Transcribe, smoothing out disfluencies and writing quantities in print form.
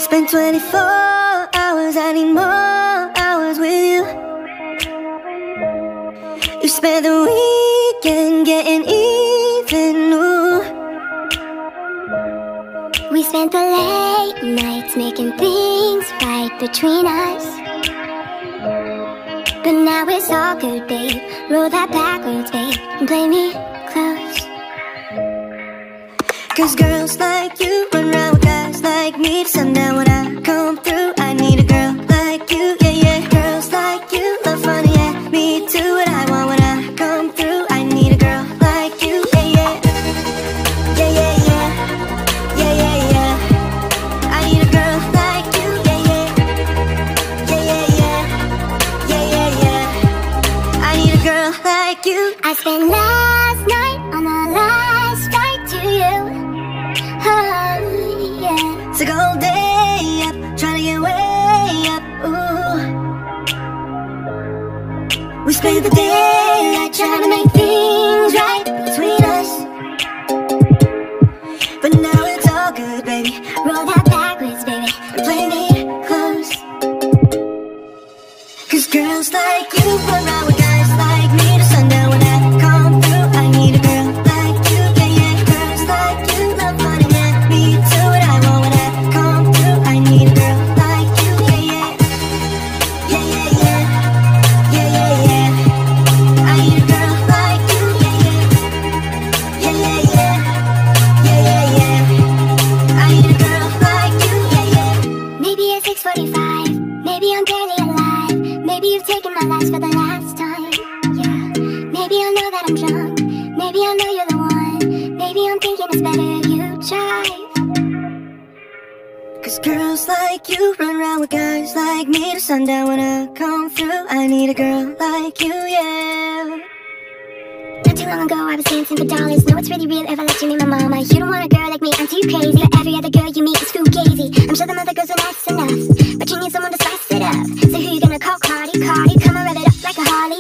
Spend 24 hours, I need more hours with you. You spent the weekend getting even, ooh. We spent the late nights making things right between us. But now it's all good, babe. Roll that backwards, babe, and play me close. Cause girls like you run around with guys like me to sundown. When I come through, I need a girl like you, yeah, yeah. Girls like you love fun, yeah. Me too, what I want when I come through. I need a girl like you, yeah, yeah. Yeah, yeah, yeah. Yeah, yeah, yeah. I need a girl like you, yeah, yeah. Yeah, yeah, yeah. Yeah, yeah, yeah. I need a girl like you. I spent last night on the last flight to you. Oh, yeah. Took a whole day up, trying to get way up, ooh. We spent the day trying to make things right between us. But now it's all good, baby. Roll that backwards, baby, And play me close. Cause girls like you run around with guys like me to sundown. When I come through, I need a girl like you, yeah, yeah. Girls like you love fun, yeah. Me too, what I want when I come through. I need a girl like you, yeah, yeah. Yeah, yeah, yeah. Yeah, yeah, yeah. I need a girl like you, yeah, yeah. Yeah, yeah, yeah. Yeah, yeah, yeah. I need a girl like you, yeah, yeah. Maybe it's 6:45, maybe I'm barely alive. Maybe you've taken my last for the last time, yeah. Maybe I know that I'm drunk, maybe I know you're the one. Maybe I'm thinking it's better if you drive. Cause girls like you run around with guys like me to sundown. When I come through, I need a girl like you, yeah. Not too long ago I was dancing for dollars. No, it's really real if I let you meet my mama. You don't want a girl like me, I'm too crazy. But every other girl you meet is fugazi. I'm sure the other girls are nice enough, but you need someone to spice it up. So who you gonna call? Cardi, Cardi, come and rev it up like a Harley.